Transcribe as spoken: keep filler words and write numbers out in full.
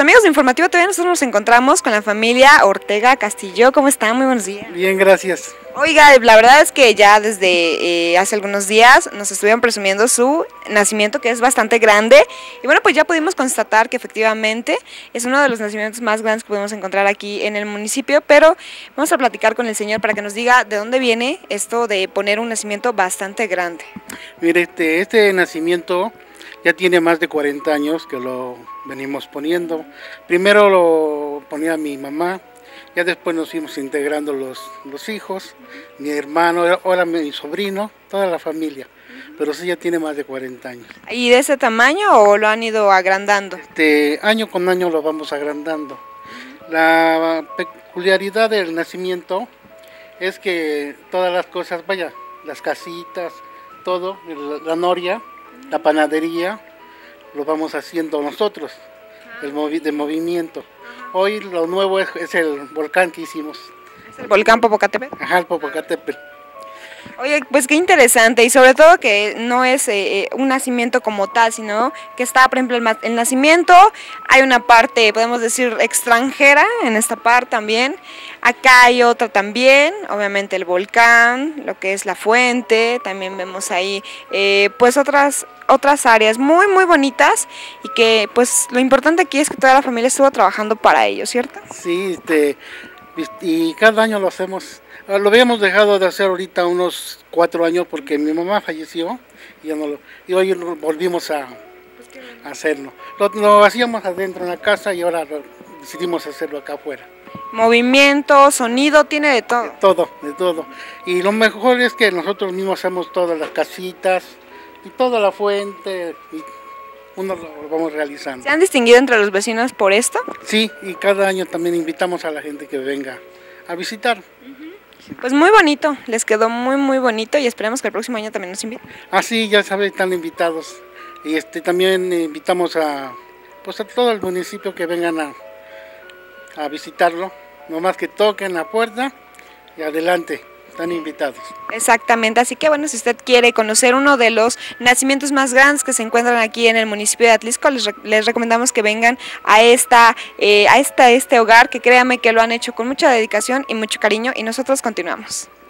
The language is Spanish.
amigos de Informativo T V, nosotros nos encontramos con la familia Ortega Castillo. ¿Cómo están? Muy buenos días. Bien, gracias. Oiga, la verdad es que ya desde eh, hace algunos días nos estuvieron presumiendo su nacimiento, que es bastante grande. Y bueno, pues ya pudimos constatar que efectivamente es uno de los nacimientos más grandes que podemos encontrar aquí en el municipio. Pero vamos a platicar con el señor para que nos diga de dónde viene esto de poner un nacimiento bastante grande. Mire, este, este nacimiento ya tiene más de cuarenta años que lo venimos poniendo. Primero lo ponía mi mamá, ya después nos fuimos integrando los, los hijos, mi hermano, ahora mi sobrino, toda la familia. Pero sí ya tiene más de cuarenta años. ¿Y de ese tamaño o lo han ido agrandando? Este, año con año lo vamos agrandando. La peculiaridad del nacimiento es que todas las cosas, vaya, las casitas, todo, la noria, la panadería, lo vamos haciendo nosotros, el movi de movimiento. Hoy lo nuevo es, es el volcán que hicimos. ¿Es el volcán Popocatépetl? Ajá, el Popocatépetl. Oye, pues qué interesante, y sobre todo que no es eh, un nacimiento como tal, sino que está, por ejemplo, el, el nacimiento, hay una parte, podemos decir, extranjera en esta parte también, acá hay otra también, obviamente el volcán, lo que es la fuente, también vemos ahí eh, pues otras, otras áreas muy muy bonitas, y que pues lo importante aquí es que toda la familia estuvo trabajando para ello, ¿cierto? Sí, este, y cada año lo hacemos. Lo habíamos dejado de hacer ahorita unos cuatro años porque mi mamá falleció y, ya no lo, y hoy volvimos a, a hacerlo. Lo, lo hacíamos adentro en la casa y ahora lo, decidimos hacerlo acá afuera. Movimiento, sonido, tiene de todo. De todo, de todo. Y lo mejor es que nosotros mismos hacemos todas las casitas y toda la fuente, y uno lo, lo vamos realizando. ¿Se han distinguido entre los vecinos por esto? Sí, y cada año también invitamos a la gente que venga a visitar. Uh-huh. Pues muy bonito, les quedó muy muy bonito y esperemos que el próximo año también nos inviten. Ah, sí, ya saben, están invitados. Y este también invitamos a, pues a todo el municipio que vengan a, a visitarlo. Nomás que toquen la puerta y adelante, están invitados. Exactamente, así que bueno, si usted quiere conocer uno de los nacimientos más grandes que se encuentran aquí en el municipio de Atlisco, les, re les recomendamos que vengan a esta, eh, a esta, este hogar, que créanme que lo han hecho con mucha dedicación y mucho cariño, y nosotros continuamos.